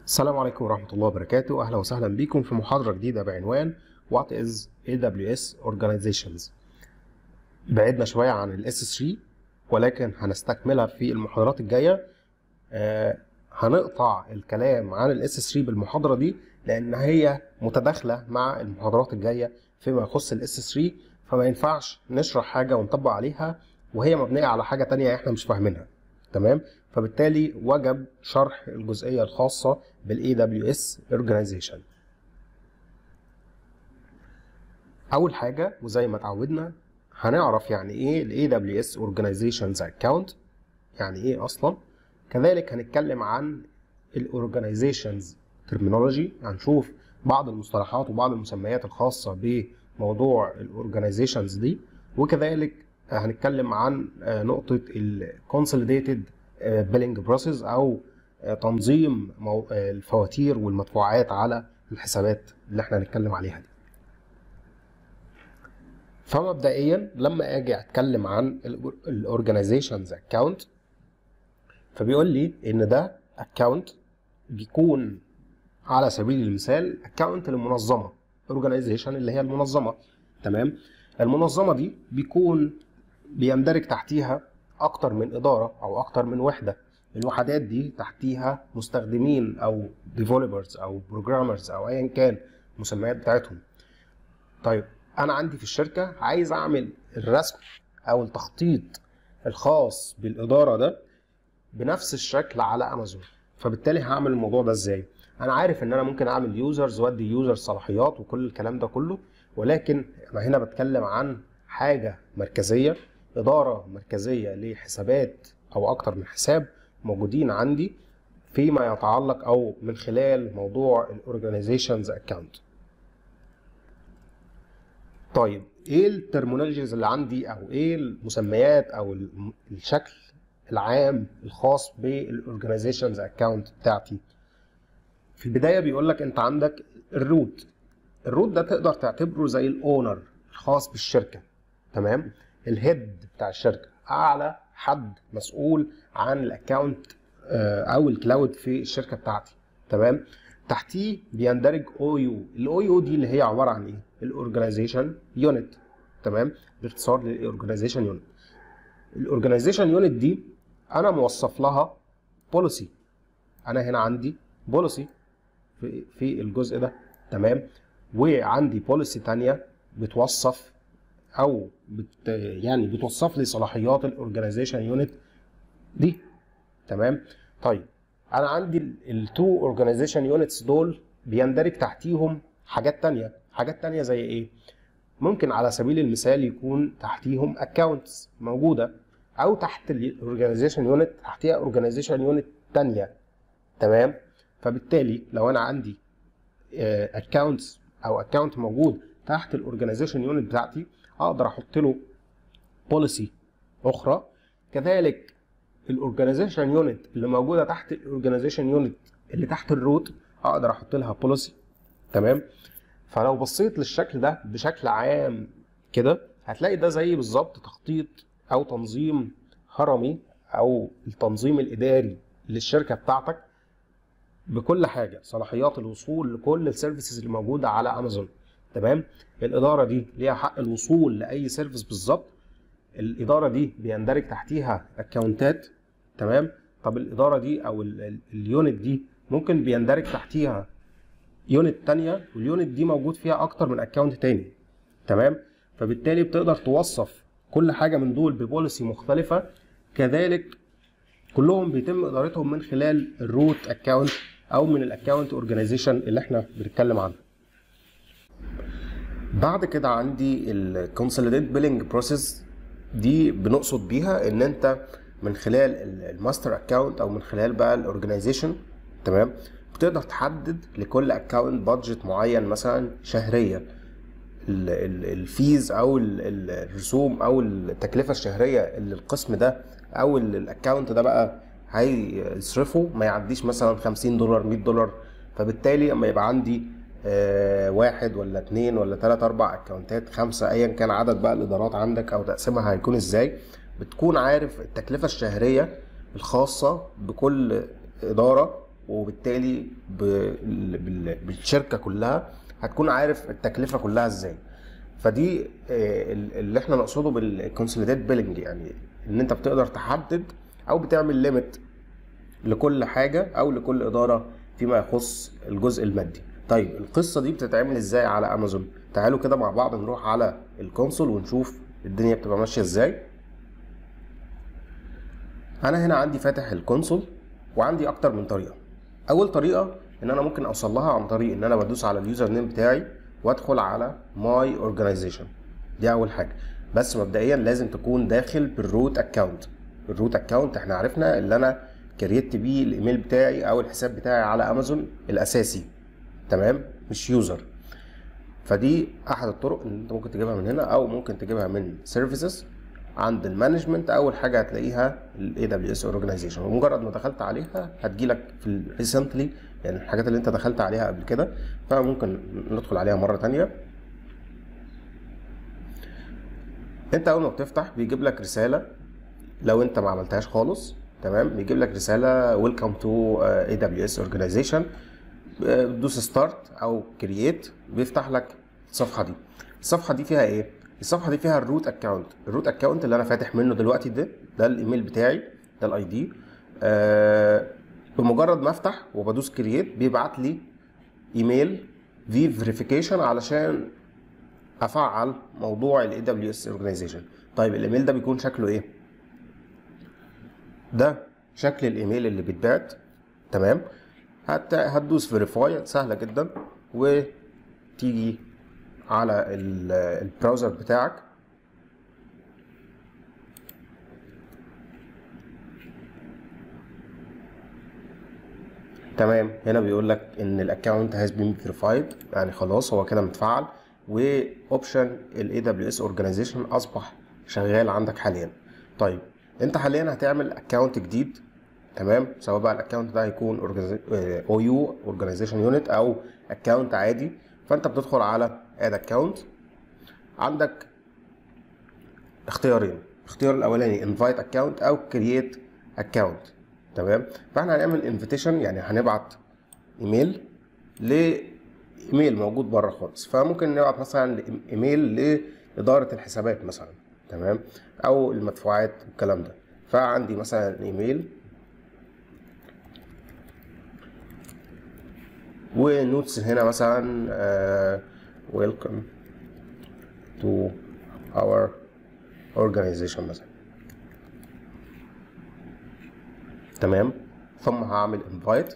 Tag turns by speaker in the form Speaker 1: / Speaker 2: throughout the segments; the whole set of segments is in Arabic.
Speaker 1: السلام عليكم ورحمة الله وبركاته. أهلا وسهلا بكم في محاضرة جديدة بعنوان What is AWS Organizations. بعدنا شوية عن ال S3 ولكن هنستكملها في المحاضرات الجاية. هنقطع الكلام عن ال S3 بالمحاضرة دي لأن هي متداخلة مع المحاضرات الجاية فيما يخص ال S3، فما ينفعش نشرح حاجة ونطبق عليها وهي مبنية على حاجة تانية احنا مش فاهمينها. تمام؟ فبالتالي وجب شرح الجزئية الخاصة بال AWS Organization. أول حاجة وزي ما اتعودنا هنعرف يعني إيه ال AWS Organizations Account، يعني إيه أصلا. كذلك هنتكلم عن ال Organizations Terminology، هنشوف بعض المصطلحات وبعض المسميات الخاصة بموضوع ال Organizations دي، وكذلك هنتكلم عن نقطة ال Consolidated Billing Process أو تنظيم الفواتير والمدفوعات على الحسابات اللي احنا هنتكلم عليها دي. فمبدئيا لما اجي اتكلم عن الاورجانيزيشنز اكونت فبيقول لي ان ده اكونت بيكون على سبيل المثال اكونت للمنظمه، اورجانيزيشن اللي هي المنظمه. تمام؟ المنظمه دي بيكون بيندرج تحتيها اكتر من اداره او اكتر من وحده. الوحدات دي تحتيها مستخدمين او ديفلوبرز او بروجرامرز او ايا كان المسميات بتاعتهم. طيب انا عندي في الشركه عايز اعمل الرسم او التخطيط الخاص بالاداره ده بنفس الشكل على امازون، فبالتالي هعمل الموضوع ده ازاي؟ انا عارف ان انا ممكن اعمل يوزرز وادي يوزر صلاحيات وكل الكلام ده كله، ولكن انا هنا بتكلم عن حاجه مركزيه، اداره مركزيه لحسابات او اكتر من حساب موجودين عندي فيما يتعلق او من خلال موضوع الاورجانيزيشنز اكونت. طيب ايه الترمينولوجيز اللي عندي او ايه المسميات او الشكل العام الخاص بالاورجانيزيشنز اكونت بتاعتي؟ في البدايه بيقول لك انت عندك الروت ده تقدر تعتبره زي الاونر الخاص بالشركه. تمام؟ الهيد بتاع الشركه، اعلى حد مسؤول عن الاكونت او الكلاود في الشركه بتاعتي. تمام؟ تحتيه بيندرج او يو. الاو يو دي اللي هي عباره عن ايه؟ الاورجانيزيشن يونت. تمام؟ باختصار للاورجانيزيشن يونت. الاورجانيزيشن يونت دي انا موصف لها بوليسي. انا هنا عندي بوليسي في الجزء ده. تمام؟ وعندي بوليسي ثانيه بتوصف او يعني بتوصف لي صلاحيات الاورجانيزيشن يونت دي. تمام؟ طيب انا عندي التو اورجانيزيشن يونتس دول بيندرج تحتيهم حاجات تانية زي ايه؟ ممكن على سبيل المثال يكون تحتيهم اكونتس موجوده، او تحت الاورجانيزيشن يونت تحتيها اورجانيزيشن يونت تانية. تمام؟ فبالتالي لو انا عندي اكونتس او اكونت موجود تحت الاورجانيزيشن يونت بتاعتي اقدر احط له بوليسي اخرى. كذلك الاورجانيزيشن يونت اللي موجوده تحت الاورجانيزيشن يونت اللي تحت الروت اقدر احط لها بوليسي. تمام؟ فلو بصيت للشكل ده بشكل عام كده هتلاقي ده زي بالظبط تخطيط او تنظيم هرمي او التنظيم الاداري للشركه بتاعتك بكل حاجه، صلاحيات الوصول لكل السيرفيسز اللي موجوده على امازون. تمام؟ الاداره دي ليها حق الوصول لاي سيرفيس بالظبط. الاداره دي بيندرج تحتيها اكونتات. تمام؟ طب الاداره دي او اليونت دي ممكن بيندرج تحتيها يونت تانية، واليونت دي موجود فيها اكتر من اكونت تاني. تمام؟ فبالتالي بتقدر توصف كل حاجه من دول ببوليسي مختلفه. كذلك كلهم بيتم ادارتهم من خلال الروت اكونت او من الاكونت اورجانيزيشن اللي احنا بنتكلم عنه. بعد كده عندي الكونسوليديت بيلينج بروسيس. دي بنقصد بيها ان انت من خلال الماستر اكونت او من خلال بقى الاورجانيزيشن، تمام، بتقدر تحدد لكل اكونت بادجت معين مثلا شهريا. الفيز او الرسوم او التكلفه الشهريه اللي القسم ده او الاكونت ده بقى هيصرفه ما يعديش مثلا $50 $100. فبالتالي اما يبقى عندي واحد ولا اتنين ولا تلات اربع اكونتات 5 ايا كان عدد بقى الادارات عندك او تقسيمها هيكون ازاي، بتكون عارف التكلفه الشهريه الخاصه بكل اداره وبالتالي بالشركه كلها هتكون عارف التكلفه كلها ازاي. فدي اللي احنا نقصده بالكونسوليديت بيلنج، يعني ان انت بتقدر تحدد او بتعمل ليميت لكل حاجه او لكل اداره فيما يخص الجزء المادي. طيب القصه دي بتتعمل ازاي على امازون؟ تعالوا كده مع بعض نروح على الكونسول ونشوف الدنيا بتبقى ماشيه ازاي. انا هنا عندي فاتح الكونسول وعندي اكتر من طريقه. اول طريقه ان انا ممكن اوصل لها عن طريق ان انا بدوس على اليوزر نيم بتاعي وادخل على ماي اورجانيزيشن. دي اول حاجه، بس مبدئيا لازم تكون داخل بالروت اكونت. الروت اكونت احنا عرفنا اللي انا كريت بيه الايميل بتاعي او الحساب بتاعي على امازون الاساسي، تمام، مش يوزر. فدي احد الطرق اللي انت ممكن تجيبها من هنا، او ممكن تجيبها من سيرفيسز عند المانجمنت. اول حاجه هتلاقيها الاي دبليو اس اورجانيزيشن، ومجرد ما دخلت عليها هتجيلك في الريسنتلي، يعني الحاجات اللي انت دخلت عليها قبل كده، فممكن ندخل عليها مره ثانيه. انت اول ما بتفتح بيجيب لك رساله لو انت ما عملتهاش خالص، تمام، بيجيب لك رساله ويلكم تو اي دبليو اس اورجانيزيشن. بتدوس ستارت او كرييت بيفتح لك الصفحه دي. الصفحه دي فيها ايه؟ الصفحه دي فيها الروت اكونت. الروت اكونت اللي انا فاتح منه دلوقتي ده الايميل بتاعي، ده الاي دي. بمجرد ما افتح وبدوس كرييت بيبعت لي ايميل في فيريفيكيشن علشان افعل موضوع الاي دبليو اس اورجانيزيشن. طيب الايميل ده بيكون شكله ايه؟ ده شكل الايميل اللي بيتبعت، تمام. هتدوس فيريفاي، سهله جدا، وتيجي على البراوزر بتاعك. تمام، هنا بيقول لك ان الاكونت هاز بين فيريفايد، يعني خلاص هو كده متفعل، واوبشن الاي دبليو اس اورجانيزيشن اصبح شغال عندك حاليا. طيب انت حاليا هتعمل اكونت جديد، تمام، سواء بقى الاكونت ده هيكون او يو اورجانيزيشن يونت او اكونت عادي. فانت بتدخل على اد اكونت، عندك اختيارين. الاختيار الاولاني انفايت اكونت او كرييت اكونت، تمام. فاحنا هنعمل انفيتيشن، يعني هنبعت ايميل لايميل موجود بره خالص. فممكن نبعت مثلا ايميل لاداره الحسابات مثلا، تمام، او المدفوعات والكلام ده. فعندي مثلا ايميل ونوتس هنا مثلا welcome to our organization مثلا، تمام. ثم هعمل invite.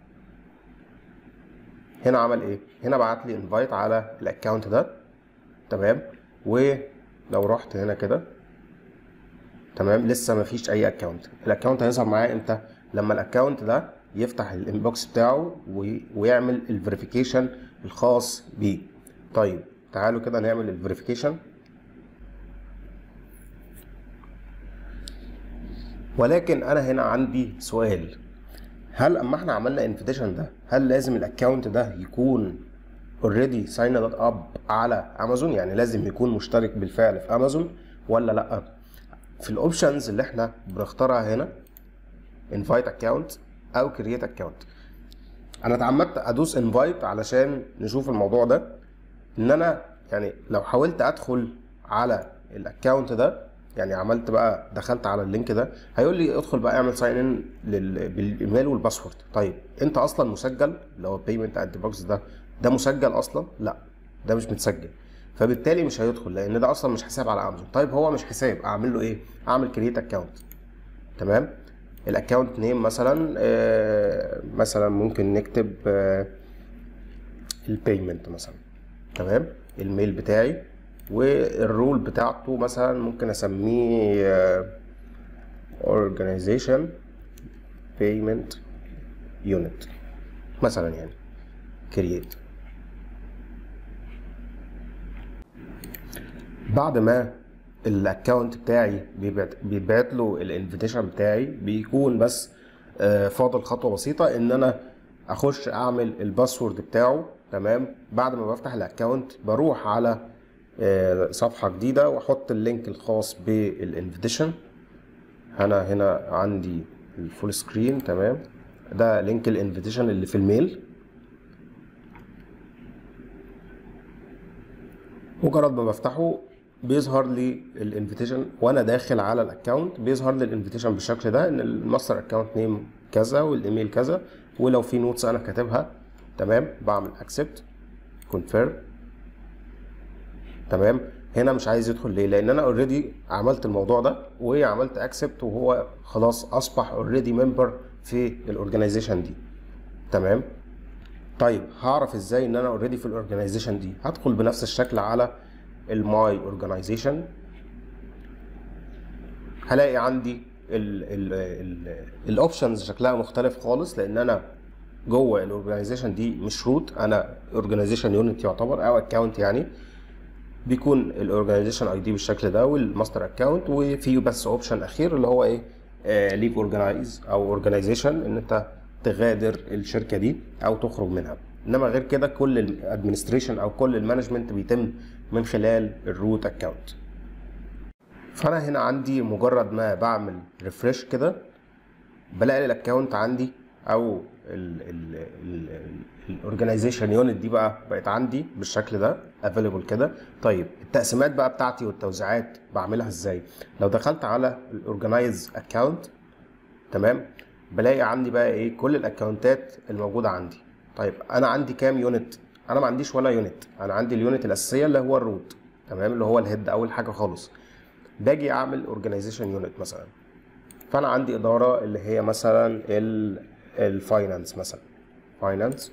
Speaker 1: هنا عمل ايه؟ هنا بعت لي invite على الاكونت ده، تمام. ولو رحت هنا كده، تمام، لسه مفيش اي اكونت. الاكونت هيظهر معايا امتى؟ لما الاكونت ده يفتح الانبوكس بتاعه ويعمل الفيريفيكيشن الخاص بيه. طيب تعالوا كده نعمل الفيريفيكيشن. ولكن انا هنا عندي سؤال، هل اما احنا عملنا انفيتيشن ده، هل لازم الاكونت ده يكون اوريدي سايند اب على امازون؟ يعني لازم يكون مشترك بالفعل في امازون ولا لا؟ في الاوبشنز اللي احنا بنختارها هنا انفايت اكونت او كرييت اكونت، انا اتعمدت ادوس انفايت علشان نشوف الموضوع ده. ان انا يعني لو حاولت ادخل على الاكونت ده، يعني عملت بقى دخلت على اللينك ده، هيقول لي ادخل بقى اعمل ساين ان بالايميل والباسورد. طيب انت اصلا مسجل؟ اللي هو بيمنت انتي بوكس ده مسجل اصلا؟ لا، ده مش متسجل، فبالتالي مش هيدخل لان ده اصلا مش حساب على امازون. طيب هو مش حساب، اعمل له ايه؟ اعمل كرييت اكونت، تمام. الاكونت نيم مثلا مثلا ممكن نكتب البيمنت مثلا، تمام. الميل بتاعي والرول بتاعته مثلا ممكن اسميه organization payment unit مثلا، يعني create. بعد ما الاكونت بتاعي بيتبعت له الانفيتيشن بتاعي، بيكون بس فاضل خطوه بسيطه ان انا اخش اعمل الباسورد بتاعه، تمام. بعد ما بفتح الاكونت بروح على صفحه جديده واحط اللينك الخاص بالانفيتيشن. انا هنا عندي الفول سكرين، تمام. ده لينك الانفيتيشن اللي في الميل. مجرد ما بفتحه بيظهر لي الانفيتيشن وانا داخل على الاكونت، بيظهر لي الانفيتيشن بالشكل ده ان الماستر اكونت نيم كذا والايميل كذا، ولو في نوتس انا كاتبها تمام بعمل اكسبت كونفيرم. تمام. هنا مش عايز يدخل ليه؟ لان انا اوريدي عملت الموضوع ده وعملت اكسبت، وهو خلاص اصبح اوريدي ممبر في الاورجنايزيشن دي. تمام. طيب هعرف ازاي ان انا اوريدي في الاورجنايزيشن دي؟ هدخل بنفس الشكل على الماي اورجنايزيشن، هلاقي عندي الاوبشنز شكلها مختلف خالص، لان انا جوه الاورجنايزيشن دي مش روت، انا اورجنايزيشن يونت يعتبر او اكونت يعني. بيكون الاورجنايزيشن اي دي بالشكل ده والماستر اكونت، وفيه بس اوبشن اخير اللي هو ايه؟ ليف اورجنايز او اورجنايزيشن، ان انت تغادر الشركه دي او تخرج منها. انما غير كده كل الادمنستريشن او كل المانجمنت بيتم من خلال الروت اكونت. فانا هنا عندي مجرد ما بعمل ريفريش كده بلاقي الاكونت عندي او الاورجنايزيشن يونت دي بقت عندي بالشكل ده افيلبل كده. طيب التقسيمات بقى بتاعتي والتوزيعات بعملها ازاي؟ لو دخلت على الاورجنايز اكونت تمام بلاقي عندي بقى ايه؟ كل الاكونتات الموجوده عندي. طيب انا عندي كام يونت؟ انا ما عنديش ولا يونت، انا عندي اليونت الاساسيه اللي هو الروت تمام، اللي هو الهيد اول حاجه خالص. باجي اعمل اورجنايزيشن يونت مثلا، فانا عندي اداره اللي هي مثلا الفاينانس مثلا، فاينانس.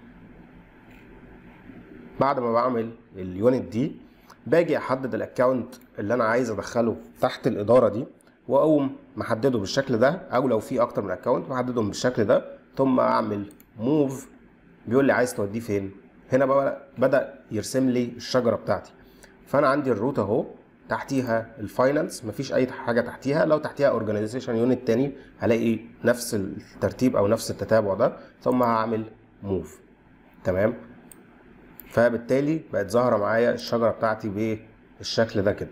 Speaker 1: بعد ما بعمل اليونت دي باجي احدد الاكونت اللي انا عايز ادخله تحت الاداره دي، واقوم محدده بالشكل ده، او لو في اكتر من اكونت محددهم بالشكل ده، ثم اعمل موف. بيقول لي عايز توديه فين؟ هنا بقى بدا يرسم لي الشجره بتاعتي. فانا عندي الروت اهو، تحتيها الفاينانس، مفيش اي حاجه تحتيها. لو تحتيها اورجانيزيشن يونت تاني هلاقي نفس الترتيب او نفس التتابع ده، ثم هعمل موف. تمام. فبالتالي بقت ظاهره معايا الشجره بتاعتي بالشكل ده كده.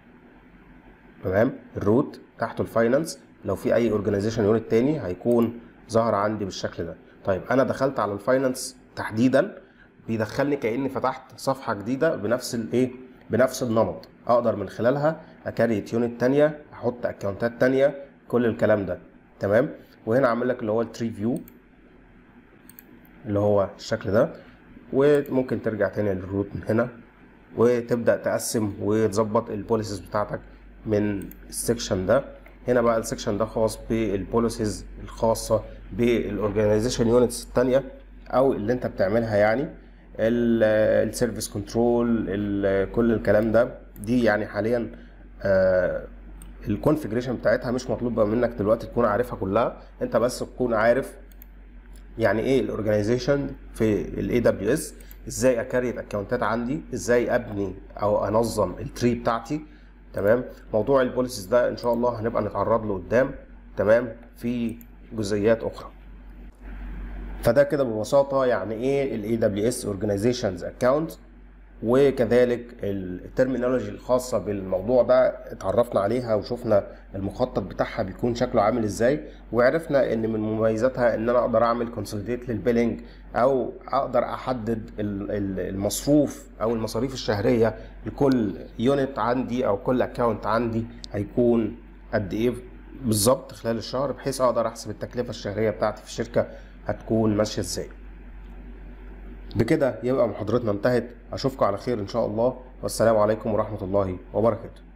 Speaker 1: تمام. الروت تحته الفاينانس، لو في اي اورجانيزيشن يونت تاني هيكون ظاهر عندي بالشكل ده. طيب انا دخلت على الفاينانس تحديدا، بيدخلني كاني فتحت صفحه جديده بنفس الايه؟ بنفس النمط، اقدر من خلالها اكريت يونت تانيه، احط اكونتات تانيه، كل الكلام ده. تمام. وهنا عامل لك اللي هو التري فيو اللي هو الشكل ده، وممكن ترجع تاني للروت من هنا وتبدا تقسم وتظبط البوليسيز بتاعتك من السكشن ده. هنا بقى السكشن ده خاص بالبوليسيز الخاصه بالاورجانيزيشن يونتس الثانيه او اللي انت بتعملها، يعني السيرفيس كنترول، كل الكلام ده. دي يعني حاليا الكونفيجريشن بتاعتها مش مطلوب منك دلوقتي تكون عارفها كلها، انت بس تكون عارف يعني ايه الاورجانيزيشن في الاي دبليو اس، ازاي اكريت اكونتات عندي، ازاي ابني او انظم التري بتاعتي. تمام. موضوع البوليسيز ده ان شاء الله هنبقى نتعرض له قدام تمام في جزئيات اخرى. فده كده ببساطه يعني ايه الاي دبليو اس اورجانيزيشنز اكونت، وكذلك الترمينولوجي الخاصه بالموضوع ده اتعرفنا عليها وشفنا المخطط بتاعها بيكون شكله عامل ازاي، وعرفنا ان من مميزاتها ان انا اقدر اعمل كونسوليديت للبيلنج، او اقدر احدد المصروف او المصاريف الشهريه لكل يونت عندي او كل اكونت عندي هيكون قد ايه بالظبط خلال الشهر، بحيث اقدر احسب التكلفه الشهريه بتاعتي في الشركه هتكون ماشيه ازاي. بكده يبقى محاضرتنا انتهت. اشوفكم على خير ان شاء الله، والسلام عليكم ورحمه الله وبركاته.